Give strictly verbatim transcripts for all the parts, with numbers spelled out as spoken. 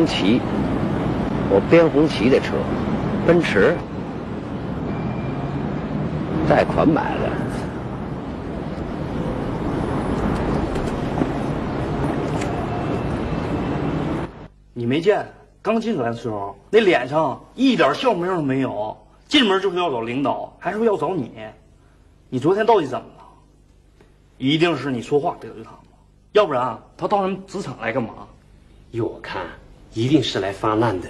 红旗，我边红旗的车，奔驰，贷款买的。 你没见刚进来的时候，那脸上一点笑模样都没有，进门就是要找领导，还说要找你。你昨天到底怎么了？一定是你说话得罪他了，要不然他到咱们职场来干嘛？ 依我看，一定是来发难的。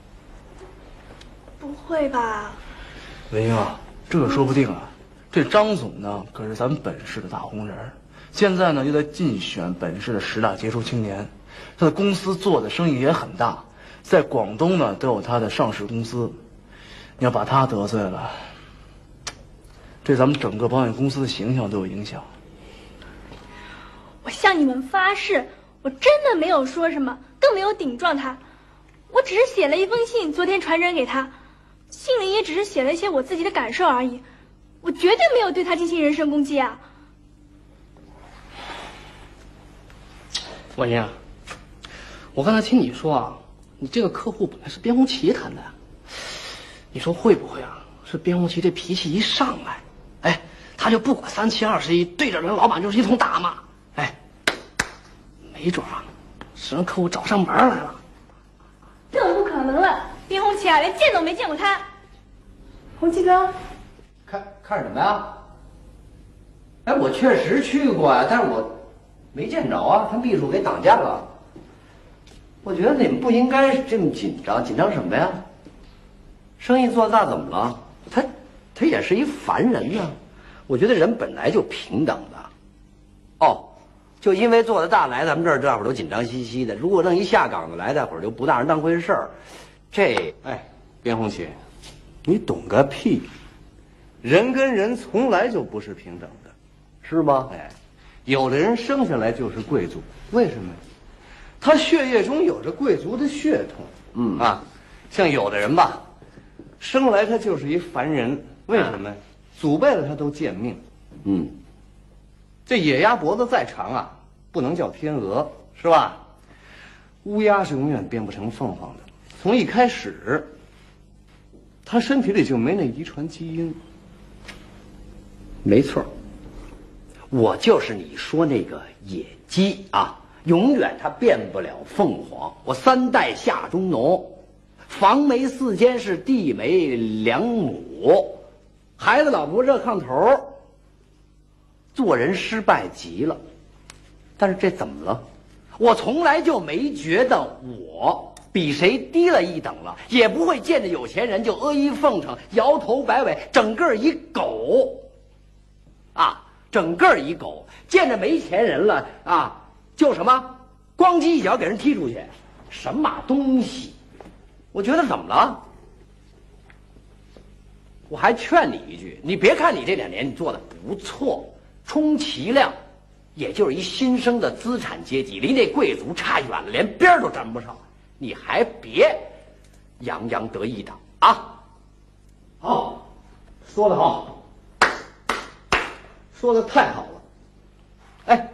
不会吧？ 文英啊，这个说不定啊。这张总呢，可是咱本市的大红人，现在呢又在竞选本市的十大杰出青年。他的公司做的生意也很大，在广东呢都有他的上市公司。你要把他得罪了，对咱们整个保险公司的形象都有影响。 我向你们发誓，我真的没有说什么，更没有顶撞他。我只是写了一封信，昨天传真给他，信里也只是写了一些我自己的感受而已，我绝对没有对他进行人身攻击啊！ 婉英，我刚才听你说啊，你这个客户本来是边红旗谈的，你说会不会啊？是边红旗这脾气一上来，哎，他就不管三七二十一，对着人老板就是一通打骂，哎，没准啊，是让客户找上门来了。 更不可能了，边红旗啊，连见都没见过他。红旗哥， 看看什么呀？哎，我确实去过呀，但是我没见着啊，他秘书给挡箭了。我觉得你们不应该这么紧张，紧张什么呀？生意做大怎么了？他他也是一凡人呢。我觉得人本来就平等的。哦，就因为做的大来咱们这儿，大伙儿都紧张兮兮的。如果弄一下岗的来，大伙儿就不大人当回事儿。这哎，边红旗，你懂个屁！人跟人从来就不是平等的， 是吗？ 哎，有的人生下来就是贵族，为什么？他血液中有着贵族的血统。 嗯啊，像有的人吧，生来他就是一凡人，为什么？祖辈了他都贱命。 嗯， 这野鸭脖子再长啊，不能叫天鹅，是吧？乌鸦是永远变不成凤凰的。从一开始，他身体里就没那遗传基因。 没错，我就是你说那个野鸡啊，永远它变不了凤凰。我三代下中农，房梅四间是地梅两亩，孩子老婆热炕头，做人失败极了。但是这怎么了？我从来就没觉得我比谁低了一等了，也不会见着有钱人就阿谀奉承、摇头摆尾，整个一狗啊，整个一狗，见着没钱人了啊，就什么咣叽一脚给人踢出去，什么东西？我觉得怎么了？我还劝你一句，你别看你这两年你做的不错，充其量也就是一新生的资产阶级，离那贵族差远了，连边儿都沾不上。你还别洋洋得意的啊！ 好，说得好，说的太好了。哎，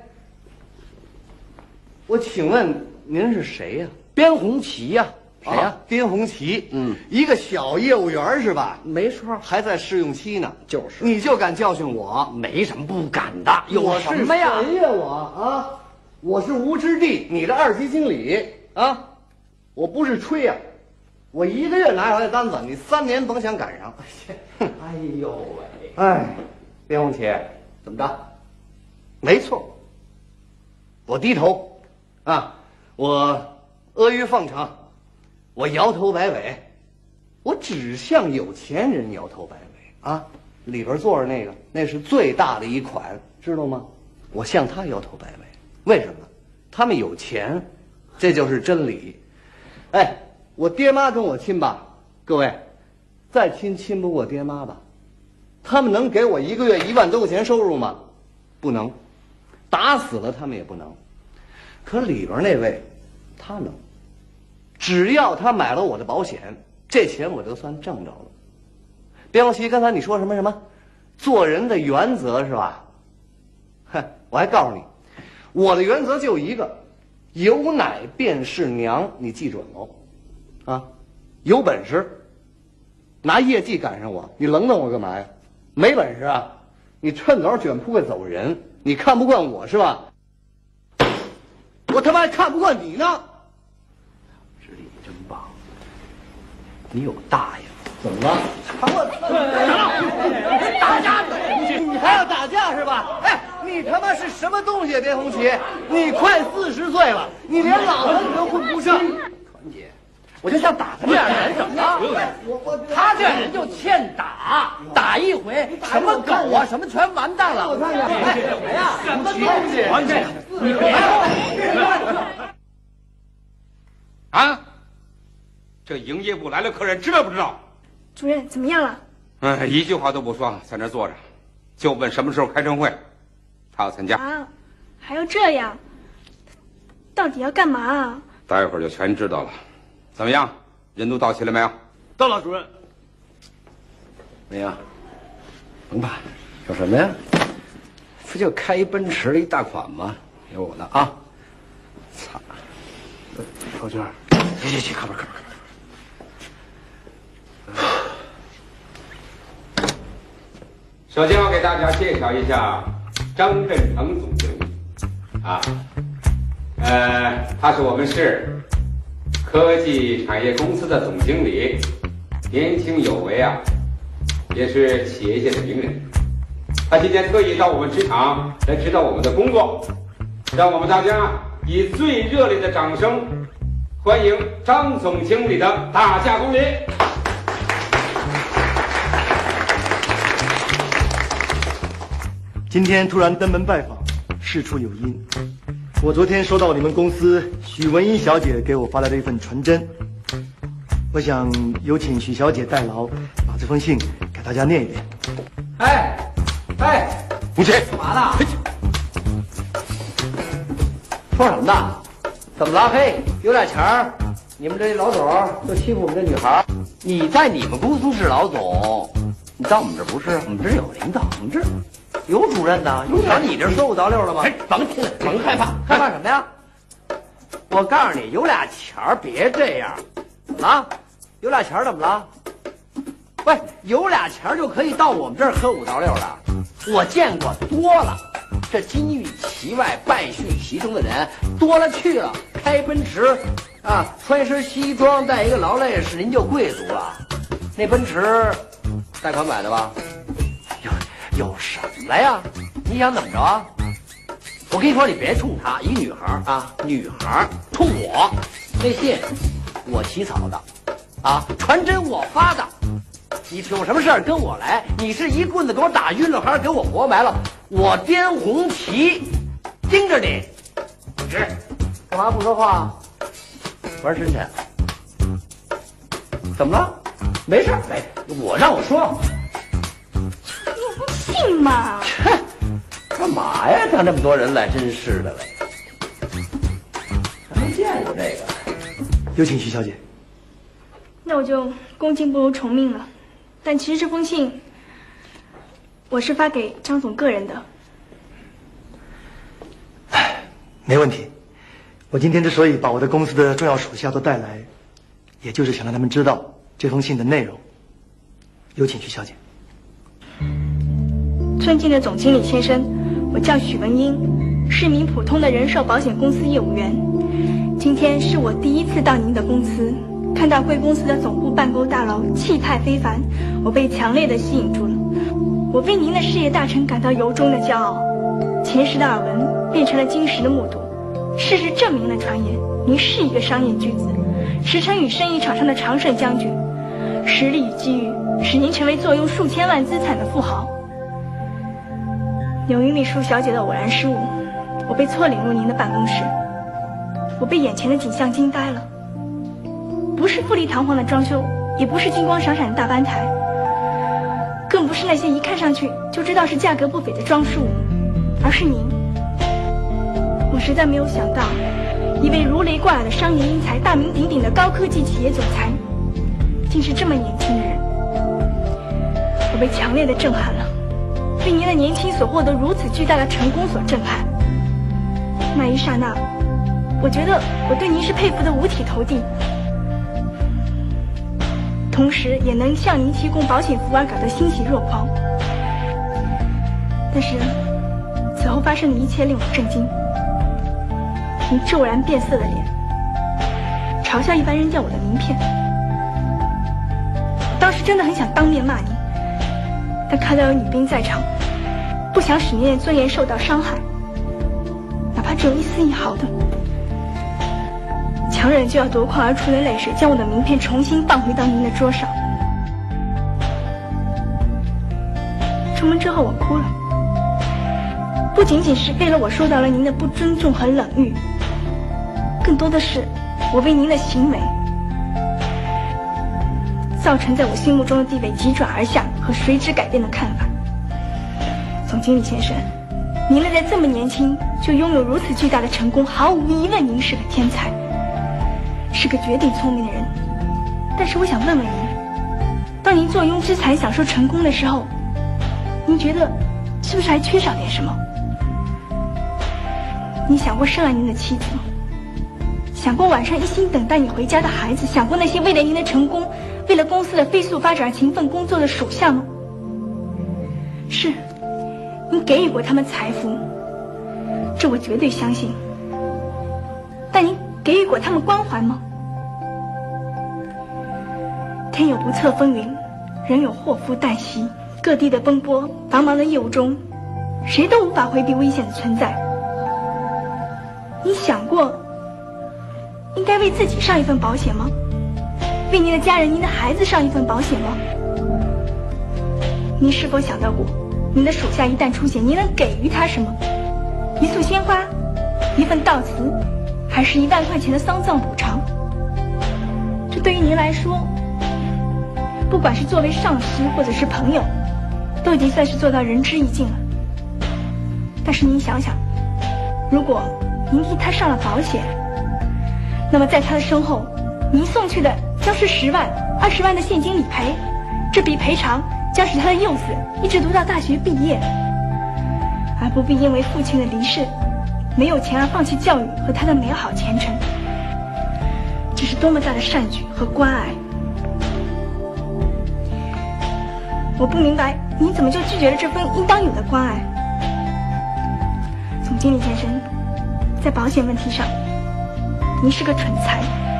我请问您是谁呀？ 边红旗呀、 谁呀、啊？边红旗， 嗯， 一个小业务员是吧？ 没错， 还在试用期呢。 就是， 你就敢教训我？ 没什么不敢的。有什么呀？ 我是谁呀？我啊，我是吴之地，你的二级经理啊。我不是吹呀、啊，我一个月拿下来的单子，你三年甭想赶上。 哎呦喂！ 哎，边红旗， 怎么着？ 没错，我低头，啊，我阿谀奉承，我摇头摆尾，我只向有钱人摇头摆尾啊！里边坐着那个，那是最大的一款，知道吗？我向他摇头摆尾，为什么？他们有钱，这就是真理。哎，我爹妈跟我亲吧，各位，再亲亲不过爹妈吧？他们能给我一个月一万多块钱收入吗？不能，打死了他们也不能。可里边那位，他能。只要他买了我的保险，这钱我就算挣着了。边红旗，刚才你说什么什么？做人的原则是吧？哼，我还告诉你，我的原则就一个， 有奶便是娘，你记准喽，啊，有本事拿业绩赶上我，你愣瞪我干嘛呀？没本事啊，你趁早卷铺盖走人。你看不惯我是吧？我他妈还看不惯你呢。 实力真棒，你有大爷！ 怎么了？我打架，你还要打架是吧？哎，你他妈是什么东西啊？边红旗，你快四十岁了，你连老子你都混不上。 团结，我就像打他这样的人怎么了？ 我我他这样人就欠打，打一回什么狗啊，什么全完蛋了。 我看看，哎，什么呀？什么东西？ 完全， 你别啊！这营业部来了客人，知道不知道？ 主任怎么样了？ 哎，一句话都不说，在那坐着，就问什么时候开晨会。他要参加啊，还要这样？到底要干嘛啊？ 待会儿就全知道了。怎么样？人都到齐了没有？ 到了，主任。 没有，甭怕，有什么呀？不就开一奔驰的一大款吗？有我的啊！操！ 高娟， 去去去，靠边靠边靠边。 首先，我给大家介绍一下张振成总经理，啊，呃，他是我们市科技产业公司的总经理，年轻有为啊，也是企业界的名人。他今天特意到我们职场来指导我们的工作，让我们大家以最热烈的掌声欢迎张总经理的大驾光临。 今天突然登门拜访，事出有因。我昨天收到你们公司许文英小姐给我发来的一份传真，我想有请许小姐代劳，把这封信给大家念一遍。 哎，哎， 红旗， 干嘛呢？说什么呢？怎么了？嘿，有俩钱儿，你们这些老总就欺负我们这女孩儿。你在你们公司是老总，你到我们这不是？我们这有领导，我们这有主任呢，有找你这说五道六了吗？甭听，甭害怕，害怕什么呀？我告诉你，有俩钱儿别这样，怎么了？有俩钱儿怎么了？喂，有俩钱儿就可以到我们这儿喝五道六了？我见过多了，这金玉其外败絮其中的人多了去了，开奔驰啊，穿身西装，戴一个劳累士，您就贵族了。那奔驰贷款买的吧？有有什么呀？你想怎么着啊？我跟你说，你别冲她，一女孩啊，女孩冲我，那信我起草的，啊，传真我发的。你有什么事儿跟我来，你是一棍子给我打晕了，还是给我活埋了？我颠红旗盯着你。是，干嘛不说话？玩深沉？怎么了？没事，没，我让我说。 念封信嘛。 切，干嘛呀？让这么多人来，真是的嘞！还没见过这个。 有请徐小姐。 那我就恭敬不如从命了。但其实这封信，我是发给张总个人的。 没问题。我今天之所以把我的公司的重要属下都带来，也就是想让他们知道这封信的内容。有请徐小姐。 尊敬的总经理先生，我叫许文英，是名普通的人寿保险公司业务员。今天是我第一次到您的公司，看到贵公司的总部办公大楼气派非凡，我被强烈的吸引住了。我为您的事业大成感到由衷的骄傲。前时的耳闻变成了今时的目睹，事实证明了传言，您是一个商业巨子，驰骋于生意场上的常胜将军。实力与机遇使您成为坐拥数千万资产的富豪。由于秘书小姐的偶然失误，我被错领入您的办公室，我被眼前的景象惊呆了。不是富丽堂皇的装修，也不是金光闪闪的大班台，更不是那些一看上去就知道是价格不菲的装束，而是您。我实在没有想到，一位如雷贯耳的商业英才、大名鼎鼎的高科技企业总裁，竟是这么年轻的人。我被强烈的震撼了，被您的年轻所获得如此巨大的成功所震撼。那一刹那， 我觉得我对您是佩服的五体投地，同时也能向您提供保险服务而感到欣喜若狂。但是此后发生的一切令我震惊。您骤然变色的脸，嘲笑一般扔掉我的名片。当时真的很想当面骂您，但看到有女兵在场，不想使您的尊严受到伤害，哪怕只有一丝一毫的，强忍就要夺眶而出的泪水，将我的名片重新放回到您的桌上。出门之后我哭了，不仅仅是为了我受到了您的不尊重和冷遇，更多的是我为您的行为造成在我心目中的地位急转而下和随之改变的看法。总经理先生，您在这么年轻就拥有如此巨大的成功，毫无疑问您是个天才，是个绝顶聪明的人。但是我想问问您，当您坐拥之财享受成功的时候，您觉得是不是还缺少点什么？你想过深爱您的妻子吗？想过晚上一心等待你回家的孩子？想过那些为了您的成功，为了公司的飞速发展而勤奋工作的属下吗？是，您给予过他们财富，这我绝对相信。但您给予过他们关怀吗？天有不测风云，人有祸福旦夕，各地的奔波，繁忙的业务中，谁都无法回避危险的存在。你想过应该为自己上一份保险吗？为您的家人、您的孩子上一份保险吗？您是否想到过，您的属下一旦出险，您能给予他什么？一束鲜花，一份悼词，还是一万块钱的丧葬补偿？这对于您来说，不管是作为上司或者是朋友，都已经算是做到仁至义尽了。但是您想想，如果您替他上了保险，那么在他的身后，您送去的将是十万、二十万的现金理赔，这笔赔偿将使他的幼子一直读到大学毕业，而不必因为父亲的离世没有钱而放弃教育和他的美好前程。这是多么大的善举和关爱！我不明白你怎么就拒绝了这份应当有的关爱。总经理先生，在保险问题上，您是个蠢材。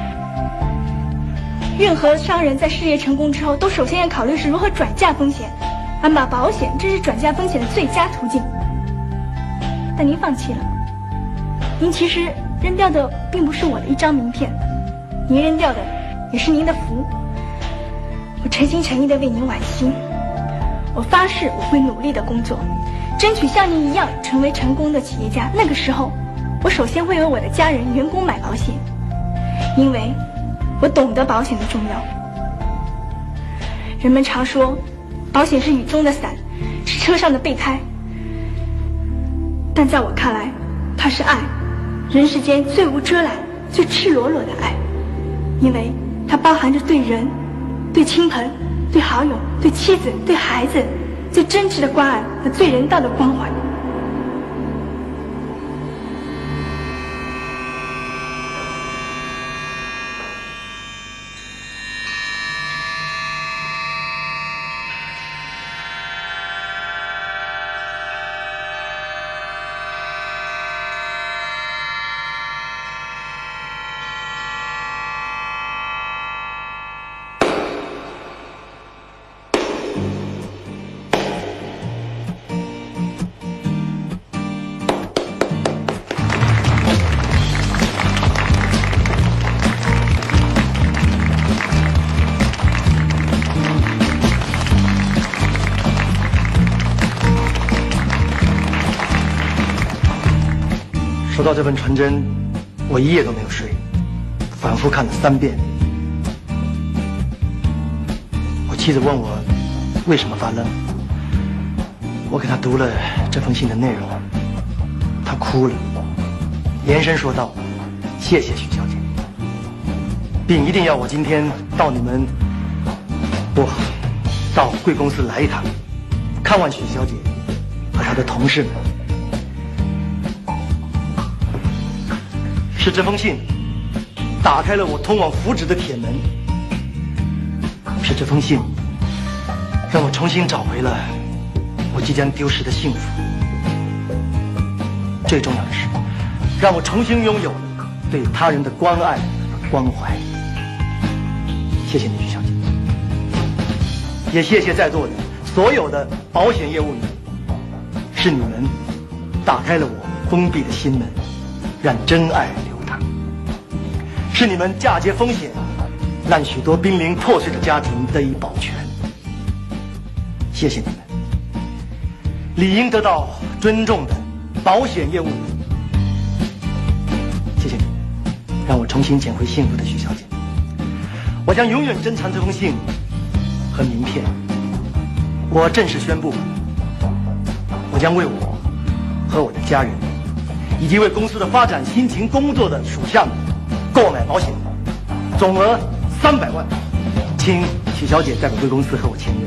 任何商人在事业成功之后，都首先要考虑是如何转嫁风险，而买保险这是转嫁风险的最佳途径。但您放弃了，您其实扔掉的并不是我的一张名片，您扔掉的也是您的福。我诚心诚意地为您惋惜，我发誓我会努力地工作，争取像您一样成为成功的企业家。那个时候，我首先会为我的家人、员工买保险，因为我懂得保险的重要。人们常说，保险是雨中的伞，是车上的备胎。但在我看来，它是爱，人世间最无遮拦、最赤裸裸的爱，因为它包含着对人、对亲朋、对好友、对妻子、对孩子最真挚的关爱和最人道的关怀。 收到这份传真，我一夜都没有睡，反复看了三遍。我妻子问我为什么发愣，我给她读了这封信的内容，她哭了，连声说道：“谢谢许小姐，并一定要我今天到你们不到贵公司来一趟，看望许小姐和她的同事们。” 是这封信打开了我通往福祉的铁门，是这封信让我重新找回了我即将丢失的幸福。最重要的是，让我重新拥有了对他人的关爱和关怀。谢谢你，徐小姐，也谢谢在座的所有的保险业务员，是你们打开了我封闭的心门，让真爱流淌；是你们嫁接风险，让许多濒临破碎的家庭得以保全。谢谢你们，理应得到尊重的保险业务员。谢谢你，让我重新捡回幸福的徐小姐。我将永远珍藏这封信和名片。我正式宣布，我将为我和我的家人，以及为公司的发展辛勤工作的属下们购买保险，总额三百万，请许小姐代表贵公司和我签约。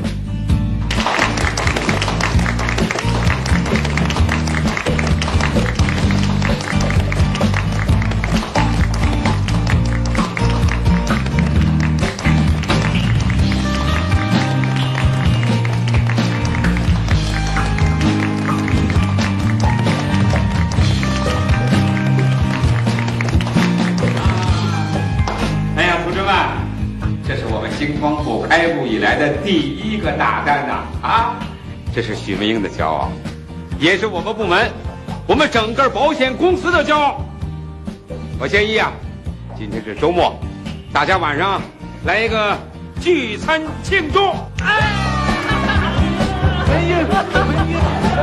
星光部开埠以来的第一个大单呐！啊，这是许文英的骄傲，也是我们部门、我们整个保险公司的骄傲。我建议啊，今天是周末，大家晚上来一个聚餐庆祝。哎，文英，文英，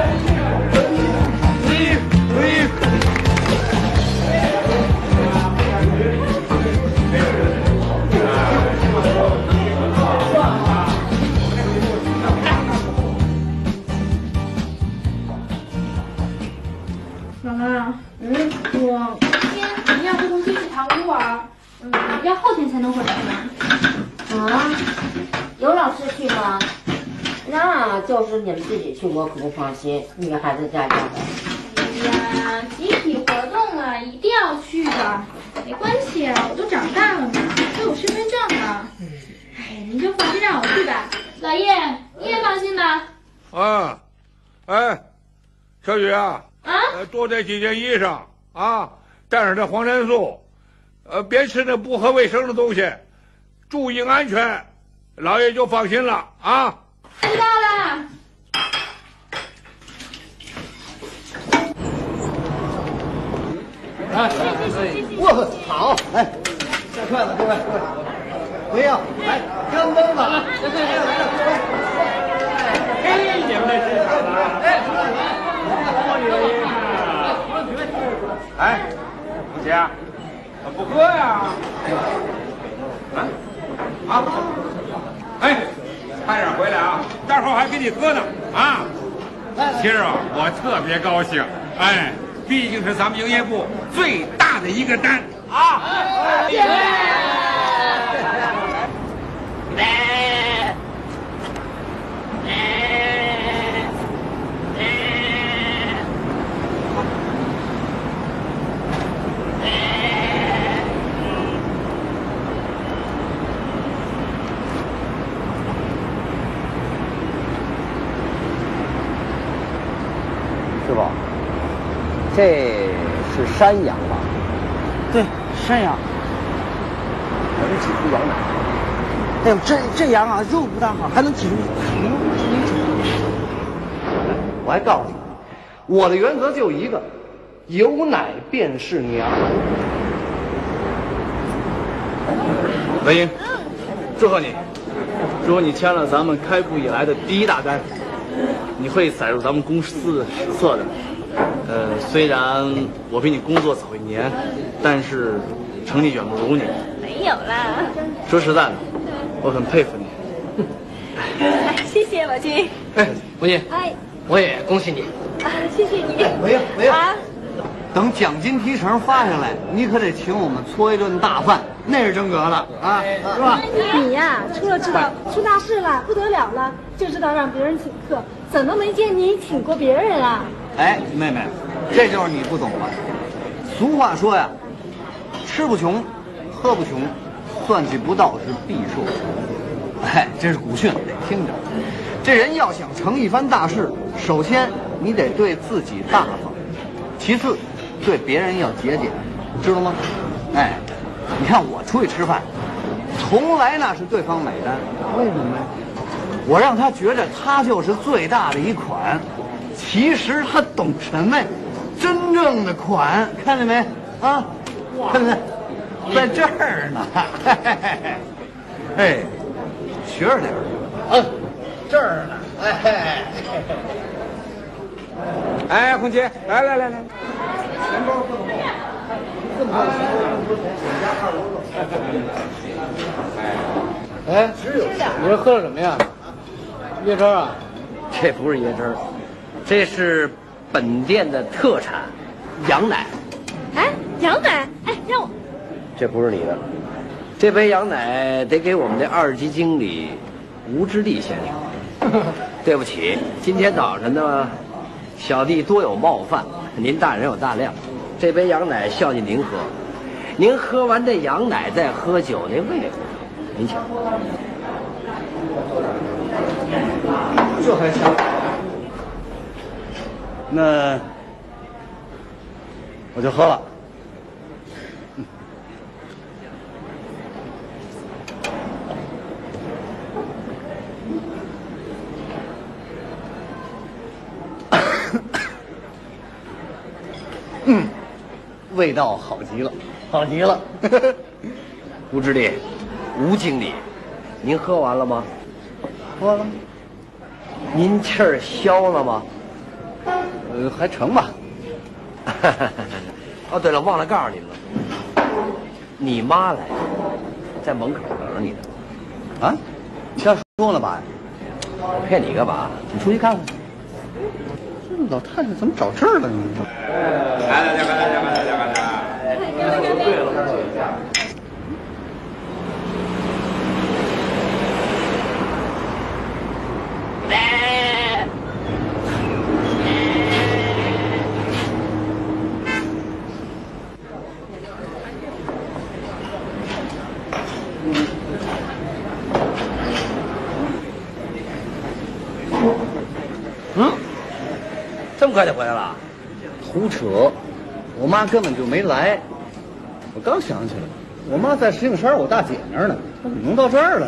文英，文英。 妈妈，嗯，我今天肯定要和同学去塘沽玩，嗯，要后天才能回来呢。 啊，有老师去吗？那就是你们自己去，我可不放心。女孩子家家的。 哎呀，集体活动啊，一定要去的。没关系，我都长大了嘛，都有身份证了。哎，您就放心让我去吧。老叶，你也放心吧。 啊，哎，小雨啊。 啊， 多带几件衣裳啊，带上这黄连素，呃，别吃那不合卫生的东西，注意安全，老爷就放心了啊。 知道了。 哎，我好，哎，下筷子，各位，不要，来，干杯吧！来来来来来，嘿，你们这是啥呢？哎。 哎，同学，不喝呀？啊啊！哎，快点回来啊！待会儿还给你喝呢啊！今儿啊，我特别高兴，哎，毕竟是咱们营业部最大的一个单啊！ 师傅，这是山羊吧？ 对，山羊。 能挤出羊奶？ 哎呦，这这羊啊，肉不大好，还能挤出牛牛我还告诉你，我的原则就一个，有奶便是娘。 文英，祝贺你！如果你签了咱们开埠以来的第一大单，你会载入咱们公司的史册的。呃，虽然我比你工作早一年，但是成绩远不如你。 没有啦。 说实在的，我很佩服你。 哎，谢谢宝军。 哎，文英， 哎， 我也恭喜你。 啊，谢谢你。 没有没有啊， 等奖金提成发下来，你可得请我们搓一顿大饭，那是真格了啊，是吧？ 你呀、除了知道出大事了不得了了，就知道让别人请客，怎么没见你请过别人啊？ 哎，妹妹，这就是你不懂了。俗话说呀， 吃不穷，喝不穷，算计不到是必受穷。哎，这是古训，得听着。这人要想成一番大事，首先你得对自己大方，其次对别人要节俭，知道吗？哎，你看我出去吃饭，从来那是对方买单，为什么呀？我让他觉着他就是最大的一款，其实他懂什么呀？真正的款，看见没？啊，看见没？在这儿呢。哎，学着点儿。啊，这儿呢。哎， 哎，红姐，来来来来。 钱包这么厚，这么厚钱包，我家二楼了。哎，你这喝的什么呀？椰汁啊？ 这不是椰汁，这是本店的特产羊奶。 哎，羊奶？哎，让我。 这不是你的，这杯羊奶得给我们的二级经理吴之立先生。对不起，今天早晨呢，小弟多有冒犯，您大人有大量。这杯羊奶孝敬您喝，您喝完这羊奶再喝酒，那胃口您瞧。 这还行。那我就喝了。嗯，味道好极了，好极了。 吴之立，吴经理，您喝完了吗？ 喝了。 您气儿消了吗？ 呃，还成吧。 哦，对了，忘了告诉你们了，你妈来了，在门口等着你呢。 啊？你瞎说呢吧？ 我骗你干嘛？你出去看看。 这老太太怎么找这儿了呢？ 来来来来来来来来！ 对了， 嗯，这么快就回来了？ 胡扯！我妈根本就没来。我刚想起来，我妈在石景山我大姐那儿呢，她怎么能到这儿来？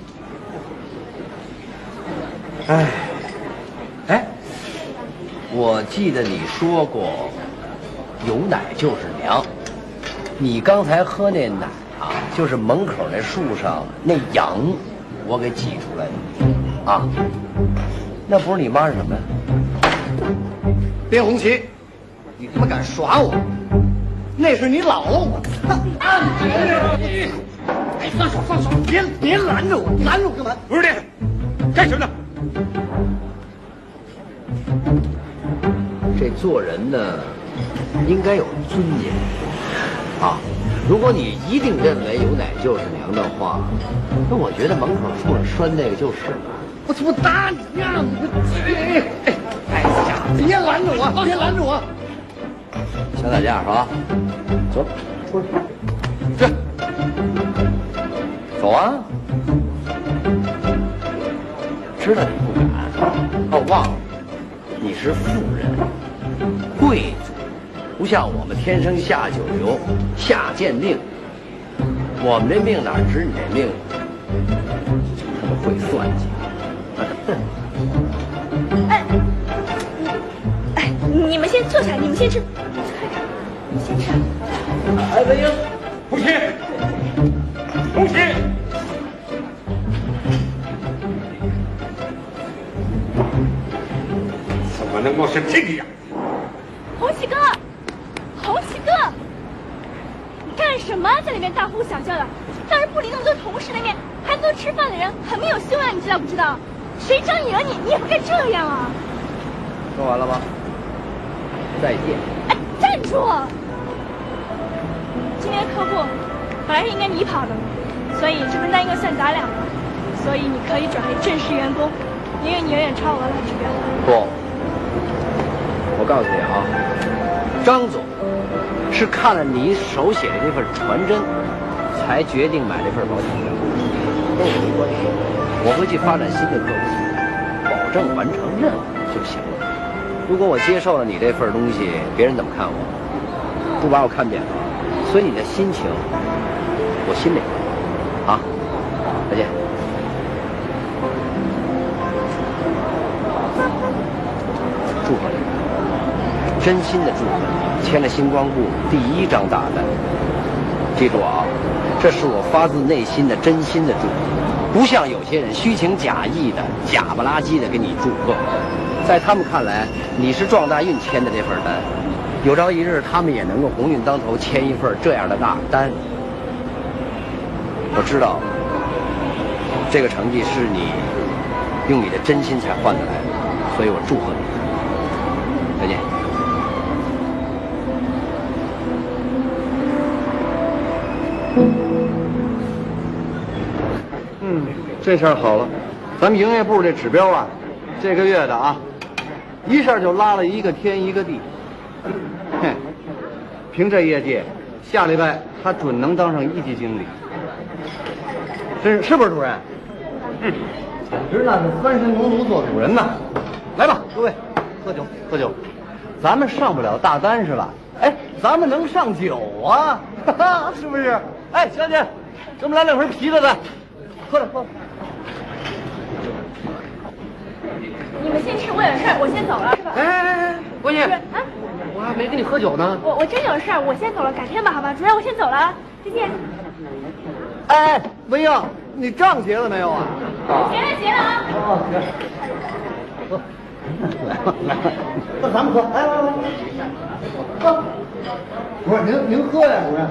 哎，哎，我记得你说过，有奶就是娘。你刚才喝那奶啊，就是门口那树上那羊，我给挤出来的啊。那不是你妈是什么呀？ 边红旗，你他妈敢耍我？那是你姥姥！我操！哎，放手放手！别别拦着我！拦着我干嘛？ 不是这，干什么呢？ 这做人呢，应该有尊严啊！如果你一定认为有奶就是娘的话，那我觉得门口树上拴那个就是了。 我怎么打你呀！哎哎哎呀！别拦着我！别拦着我！ 想打架是吧？走，出去。这，走啊！知道你不敢，哦，忘了，你是妇人，贵族，不像我们天生下九流，下贱命。我们这命哪值你这命？他们会算计。 哎，哎，你们先坐下，你们先吃，你先吃。 哎，文英， 红旗，红旗，怎么能够是这个样？ 红旗哥，红旗哥，你干什么在里面大呼小叫的？当着不理那么多同事的面，还多吃饭的人，很没有修养，你知道不知道？谁招你了你，你也不该这样啊！ 说完了吗？再见。 哎，站住！今天客户本来是应该你跑的，所以这份单应该算咱俩的，所以你可以转为正式员工，因为你远远超额了指标。 不，我告诉你啊，张总是看了你手写的这份传真，才决定买这份保险的，跟我没关系。我会去发展新的客户，保证完成任务就行了。如果我接受了你这份东西，别人怎么看我？不把我看扁了，所以你的心情，我心里啊，再见。祝贺你，真心的祝贺你签了星光部第一张大单。记住啊，这是我发自内心的真心的祝贺，不像有些人虚情假意的假不拉几的给你祝贺。在他们看来，你是撞大运签的这份单，有朝一日他们也能够鸿运当头签一份这样的大单。我知道，这个成绩是你用你的真心才换得来的，所以我祝贺你。再见。 嗯，这下好了，咱们营业部这指标啊，这个月的啊，一下就拉了一个天一个地。哼，凭这业绩，下礼拜他准能当上一级经理。真是是不是主任？嗯，简直那是翻身农奴做主人呐！来吧，各位，喝酒喝酒。咱们上不了大单是吧？哎，咱们能上酒啊，哈哈，是不是？哎，小姐，给我们来两瓶啤的来，喝着喝着。 你们先吃，我有事儿，我先走了，是吧？ 哎哎哎，闺女， 啊， 我还没跟你喝酒呢。 我我真有事儿，我先走了，改天吧，好吧？主任，我先走了，再见。 哎，文英，你账结了没有啊？ 结了结了啊。 哦，行。喝。来吧来吧，那咱们喝，来来来，喝。不是您您喝呀，主任。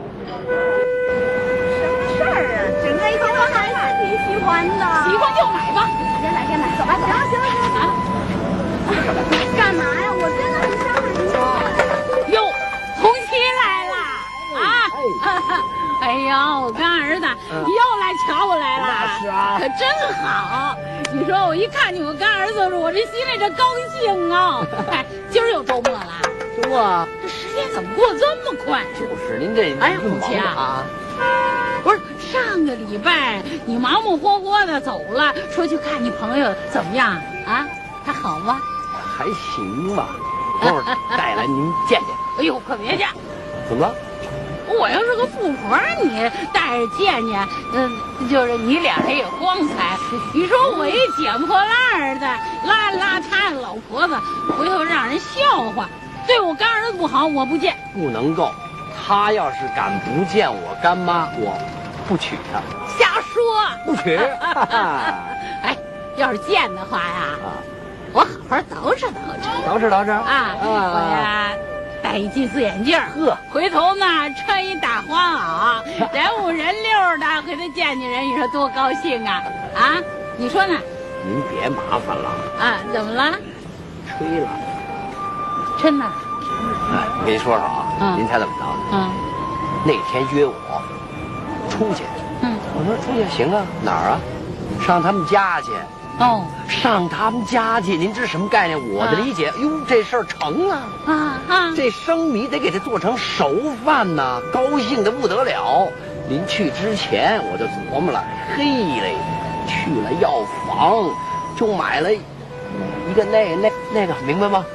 什么事儿啊？整个一天都孩子挺喜欢的。喜欢就买吧，先买先买，走吧走吧。行了行了行了。干嘛呀？我真的很想买你。 哟，红旗来了啊！哎呦，我干儿子又来瞧我来了， 是啊， 可真好。你说我一看你们干儿子，我这心里这高兴啊！哎，今儿又周末了， 周末啊， 这时间怎么过这么快？ 就是您这哎，红旗啊，不是上个礼拜你忙忙活活的走了，说去看你朋友怎么样啊？还好吗？ 还行吧，等会儿带来您见见。 哎呦，可别介！ 怎么了？ 我要是个富婆，你带着见见，嗯，就是你脸上也光彩。你说我一捡破烂的、邋邋遢的老婆子，回头让人笑话，对我干儿子不好，我不见。 不能够，他要是敢不见我干妈，我不娶她。 瞎说， 不娶。 哎，要是见的话呀，啊、我好好捯饬捯饬， 捯饬捯饬啊，啊我呀。戴一近视眼镜，呵，回头呢穿一大花袄，人五人六的回头见见人，你说多高兴啊！啊，你说呢？ 您别麻烦了啊！怎么了？ 吹了， 真的。 哎，我跟您说说啊，嗯、您猜怎么着？嗯，那天约我出去，嗯，我说出去行啊，哪儿啊？上他们家去。 哦， 上他们家去，您知什么概念？我的理解，哟、啊，这事儿成啊！啊啊，这生米得给他做成熟饭呐，高兴的不得了。临去之前，我就琢磨了，嘿嘞，去了药房，就买了一个那那那个，明白吗？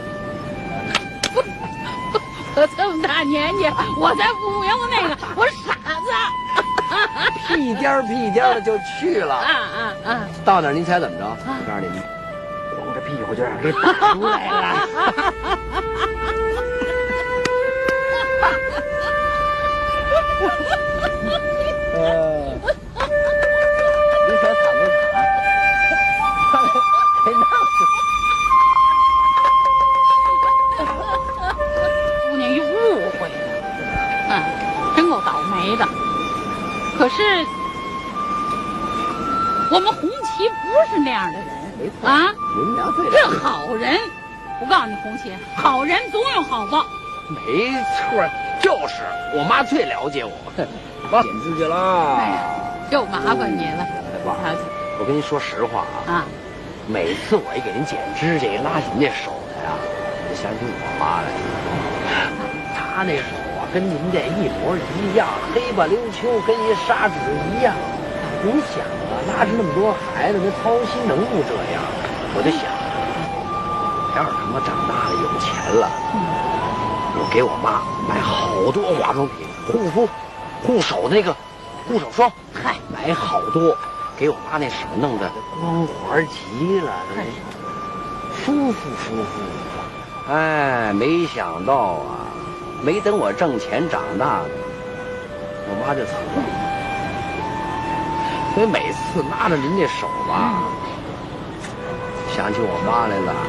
我这么大年纪，我才不明白那个，我傻子。 屁颠儿屁颠儿的就去了，啊啊啊！到那儿您猜怎么着？我告诉你们，光着屁股就让人给打出来了。呃，您想惨不惨？他给给弄死。 姑娘一误会了，嗯，真够倒霉的。可是，我们红旗不是那样的人啊！这好人，我告诉你，红旗，好人总有好报。 没错，就是我妈最了解我。妈，剪指甲啦！ 哎呀，又麻烦你了。 妈，我跟您说实话啊，啊，每次我一给您剪指甲，一拉起您这手来呀，就想起我妈来。她妈那手啊，跟您这一模一样，黑不溜秋，跟一砂纸一样。您想啊，拉着那么多孩子，那操心能不这样？我就想，要是他妈长大了有钱了，我给我妈买好多化妆品，护肤、护手那个护手霜，嗨，买好多，给我妈那手弄得光滑极了，舒服舒服。哎，没想到啊，没等我挣钱长大呢，我妈就死了。所以每次拉着您这手吧，想起我妈来了。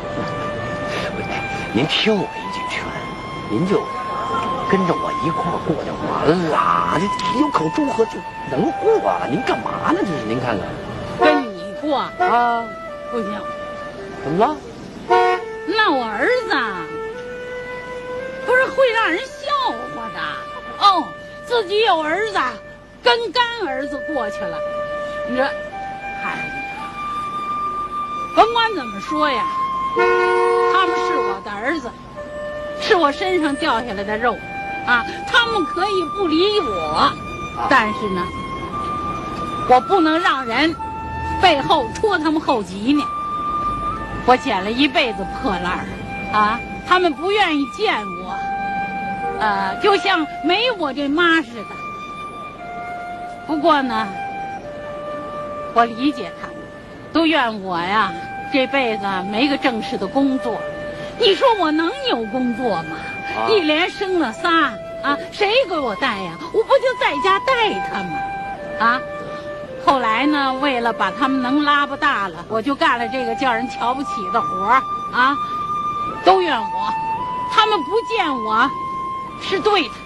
您听我一句劝，您就跟着我一块儿过就完了，这有口祝贺就能过了。您干嘛呢？这是您看看， 跟你过啊，不行。 怎么了？ 那我儿子不是会让人笑话的哦，自己有儿子。跟干儿子过去了，你这，哎呀，甭管怎么说呀，他们是我的儿子，是我身上掉下来的肉，啊，他们可以不理我，但是呢，我不能让人背后戳他们后脊呢。我捡了一辈子破烂儿，啊，他们不愿意见我，呃，就像没我这妈似的。不过呢，我理解他们，都怨我呀，这辈子没个正式的工作。你说我能有工作吗？啊、一连生了仨啊，谁给我带呀？我不就在家带他吗？啊！后来呢，为了把他们能拉不大了，我就干了这个叫人瞧不起的活儿啊，都怨我，他们不见我是对的。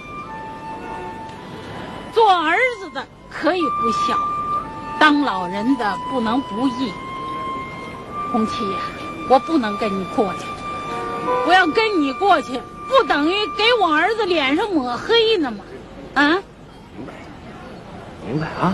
做儿子的可以不孝，当老人的不能不义。红旗呀，我不能跟你过去，我要跟你过去，不等于给我儿子脸上抹黑呢吗？啊？ 明白，明白啊。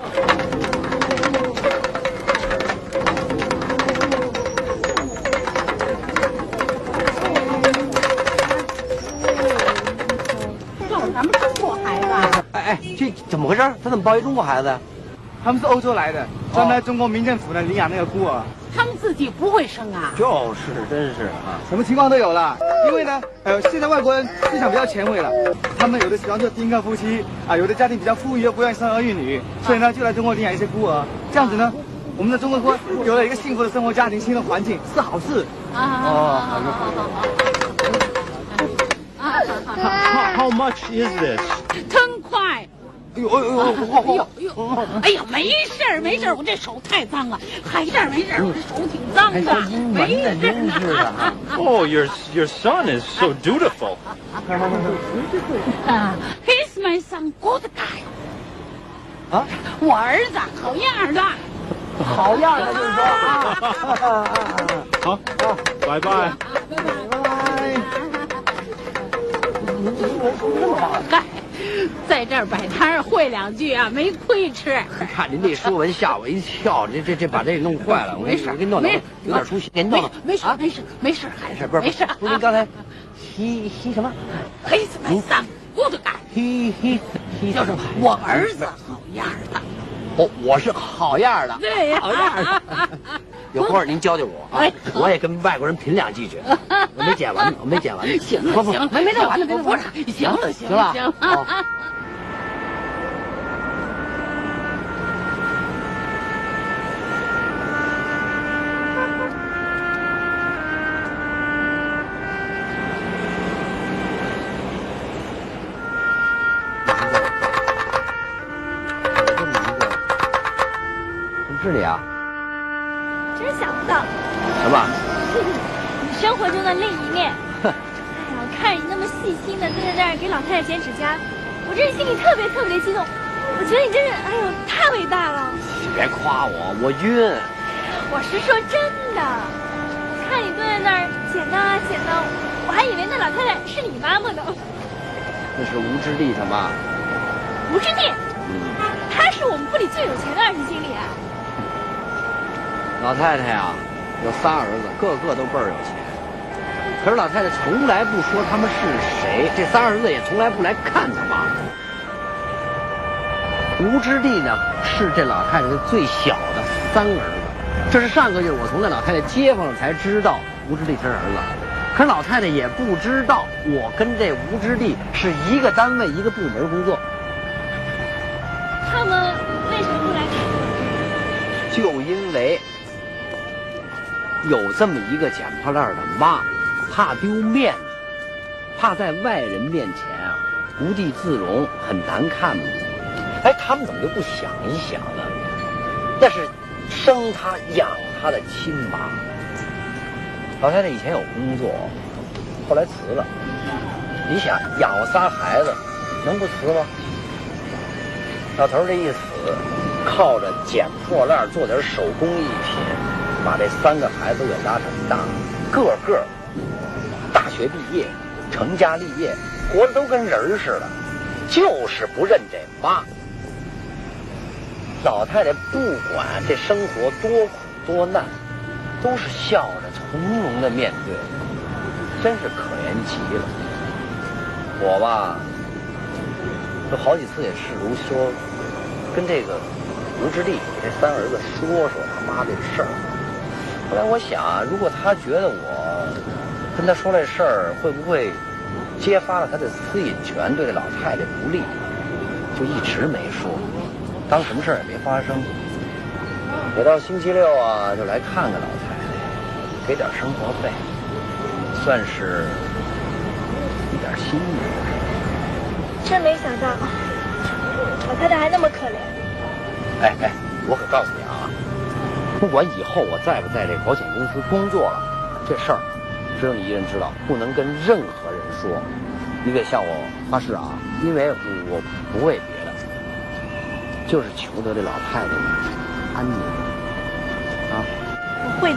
咱们中国孩子， 哎哎，这怎么回事？他怎么抱一中国孩子呀？ 他们是欧洲来的，专门来中国民政府呢领养那个孤儿。 他们自己不会生啊？ 就是，真是啊， 什么情况都有了。因为呢，呃，现在外国人思想比较前卫了，他们有的喜欢做丁克夫妻啊，有的家庭比较富裕又不愿意生儿育女，所以呢就来中国领养一些孤儿。这样子呢，我们的中国国有了一个幸福的生活家庭、新的环境，是好事。 啊，哦，好好好。 How, how much is this? ten块。 哎呦哎呦哎呦哎呦！哎呀，没事儿没事儿，我这手太脏了。还事儿没事儿，我这手挺脏的。没事儿。 Oh, your your son is so dutiful. He's my son, good guy. 啊， 我儿子好样的。 好样的，就是说啊。 好，拜拜。 拜拜拜。嗨，在这儿摆摊儿会两句啊，没亏吃。 看您这说文吓我一跳，这这这把这弄坏了。 没事， 我给你弄弄，有点出息，给你弄弄。 没事没事没事， 没事不是没事。 不是您刚才吸吸什么？ 黑死白丧，我的干。 吸吸吸， 就是我儿子好样的。 哦，我是好样的， 对呀， 好样的。有空儿您教教我啊，我也跟外国人品两句去。我没剪完呢，我没剪完呢。 行了行了， 没没弄完呢，没弄完。 行了行了行了。 是你啊？ 真想不到。 什么？ 你生活中的另一面。哎呀，我看你那么细心的蹲在那儿给老太太剪指甲，我真是心里特别特别的激动。我觉得你真是，哎呦，太伟大了。 你别夸我，我晕。 我是说真的，我看你蹲在那儿剪呐剪呐，我还以为那老太太是你妈妈呢。 那是吴之丽他妈。 吴之丽。嗯。她是我们部里最有钱的二级经理啊。 老太太呀，有仨儿子，个个都倍儿有钱。 可是老太太从来不说他们是谁，这三儿子也从来不来看他妈。吴之弟呢，是这老太太的最小的三儿子。这是上个月我从那老太太街坊才知道吴之弟是儿子，可是老太太也不知道我跟这吴之弟是一个单位一个部门工作。 他们为什么不来看？ 就因为有这么一个捡破烂的妈，怕丢面子，怕在外人面前啊不地自容，很难看嘛。哎，他们怎么就不想一想呢？那是生他养他的亲妈。老太太以前有工作，后来辞了。你想养活仨孩子，能不辞吗？老头这一死，靠着捡破烂做点手工艺品，把这三个孩子都给拉扯大，个个大学毕业，成家立业，活得都跟人似的，就是不认这妈。老太太不管这生活多苦多难，都是笑着从容的面对，真是可怜极了。我吧，有好几次也试图说，跟这个吴之弟这三儿子说说他妈这事儿。后来我想，如果他觉得我跟他说这事儿，会不会揭发了他的私隐权，对这老太太不利，就一直没说。当什么事儿也没发生，每到星期六啊，就来看看老太太，给点生活费，算是一点心意。 真没想到，老太太还那么可怜。 哎哎，我可告诉你啊，不管以后我在不在这保险公司工作了，这事儿只有你一人知道，不能跟任何人说。你得向我发誓啊，因为我不为别的。就是求得这老太太安宁啊！ 我会的，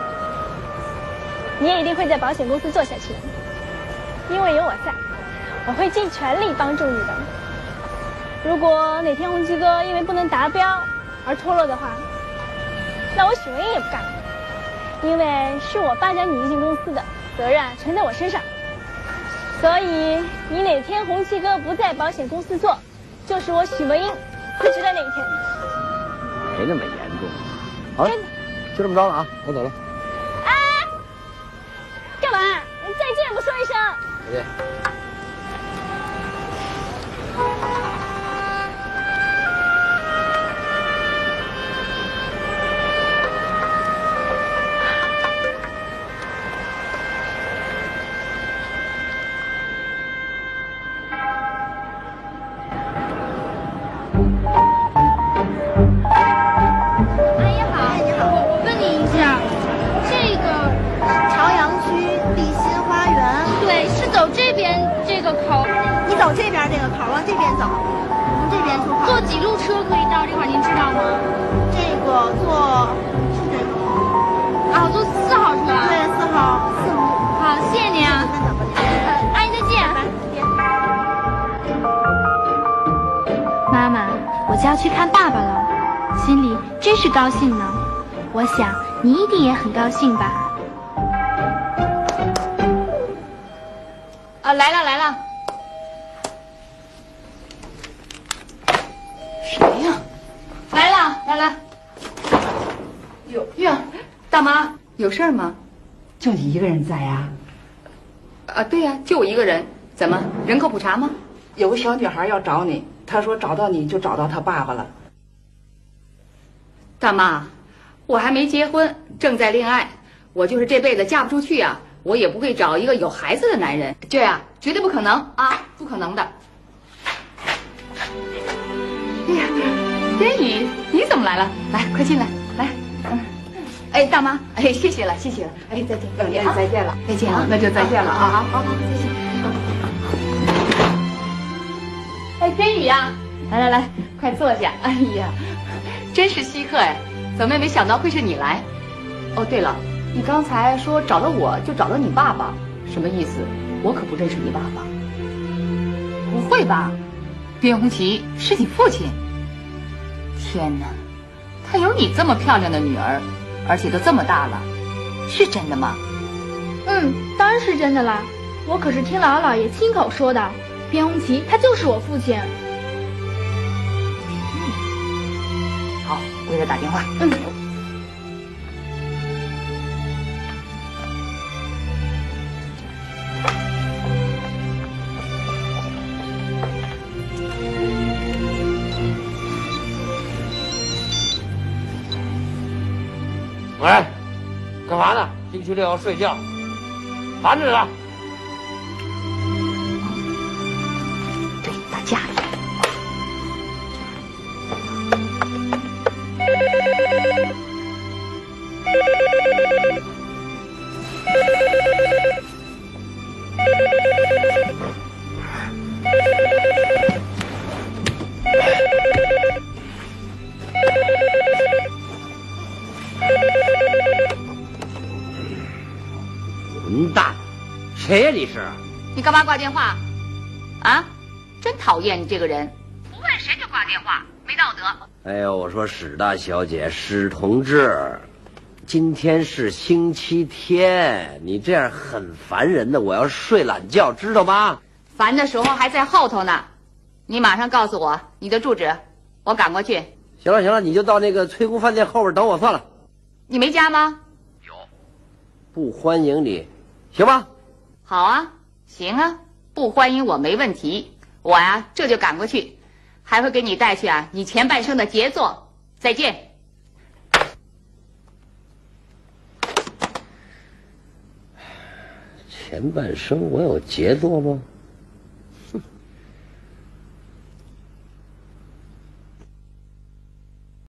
你也一定会在保险公司做下去的，因为有我在，我会尽全力帮助你的。如果哪天洪七哥因为不能达标而脱落的话，那我许文英也不干了，因为是我发展女性公司的责任全在我身上。所以你哪天洪七哥不在保险公司做，就是我许文英辞职的那一天。 没那么严重。好了，就这么着了啊，我走了。 哎，干嘛？你再见不说一声？ 再见。 走这边这个口，往这边走，从这边出口。 坐几路车可以到这块，您知道吗？ 这个坐是这个吗？ 啊，坐四号车。 对，四号，四五。 好，谢谢您啊。 那怎么的？ 阿姨再见。 妈妈，我就要去看爸爸了，心里真是高兴呢。我想你一定也很高兴吧？ 啊，来了来了。谁呀？来了来了。哟哟，大妈，有事儿吗？ 就你一个人在呀？ 啊，对呀，就我一个人。怎么，人口普查吗？ 有个小女孩要找你，她说找到你就找到她爸爸了。 大妈，我还没结婚，正在恋爱。我就是这辈子嫁不出去啊，我也不会找一个有孩子的男人，这样绝对不可能啊，不可能的。哎呀，天宇，你怎么来了？来，快进来，来。嗯，哎，大妈，哎，谢谢了，谢谢了。哎，再见，再见，再见了，再见啊， 那就再见了啊！ 好好好，再见。哎，天宇呀，来来来，快坐下。哎呀，真是稀客哎，怎么也没想到会是你来。哦，对了，你刚才说找到我就找到你爸爸，什么意思？我可不认识你爸爸。不会吧？卞红旗是你父亲？天哪，他有你这么漂亮的女儿，而且都这么大了，是真的吗？ 嗯，当然是真的啦，我可是听姥姥姥爷亲口说的，边红旗他就是我父亲。 好，我给他打电话。 嗯。 喂，干嘛呢？星期六要睡觉，烦着呢。 对，打架呢。 混蛋，谁呀你是？ 你干嘛挂电话？啊，真讨厌你这个人，不问谁就挂电话，没道德。 哎呦，我说史大小姐，史同志，今天是星期天，你这样很烦人的，我要睡懒觉，知道吗？ 烦的时候还在后头呢，你马上告诉我你的住址，我赶过去。 行了行了，你就到那个翠姑饭店后边等我算了。 你没家吗？ 有。不欢迎你，行吗？ 好啊，行啊，不欢迎我没问题，我呀这就赶过去，还会给你带去啊你前半生的杰作。再见。 前半生我有杰作吗？